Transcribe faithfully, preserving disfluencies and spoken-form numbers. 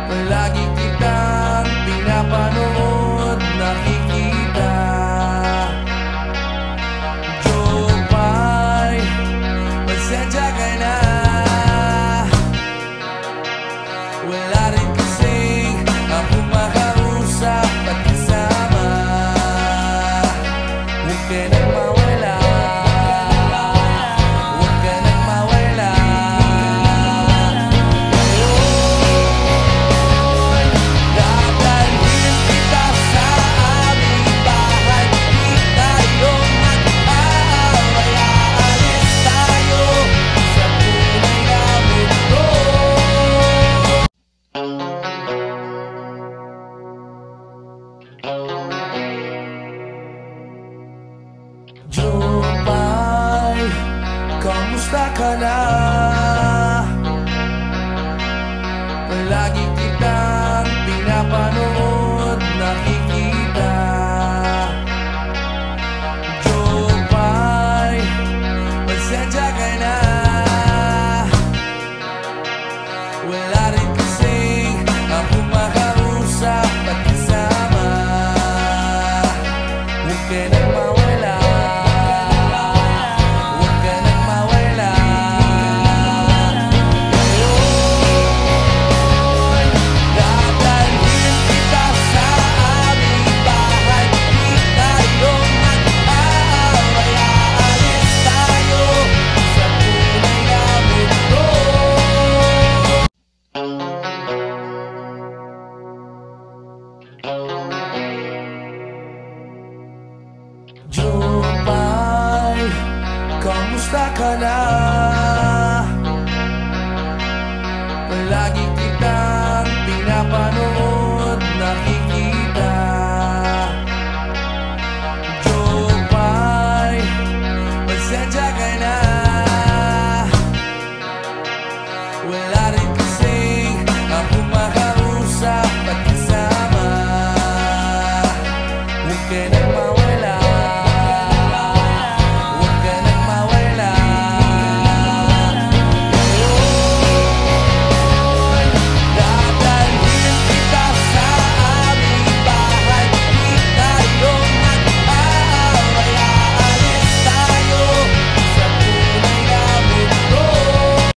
Palagi kitang pinapanood, nakikita. Jopay, pasensya ka na. Wala rin kasing akong makausap at kasama. Huwag ka nang mawala, huwag ka nang mawala. Ngayon, dadalhin kita sa aming bahay. Di tayo mag-aaway, aalis tayo sa tunay na mundo. Jopay, kamusta ka na? Palagi kitang pinapanood, nakikita. Jopay, pasensya ka na. Wala rin kasing akong makausap at kasama. Huwag ka nang mawala, huwag ka nang mawala. Ngayon, dadalhin kita sa aming bahay. Di tayo mag-aaway, aalis tayo sa tunay na mundo. Jopay, kamusta ka na? Palagi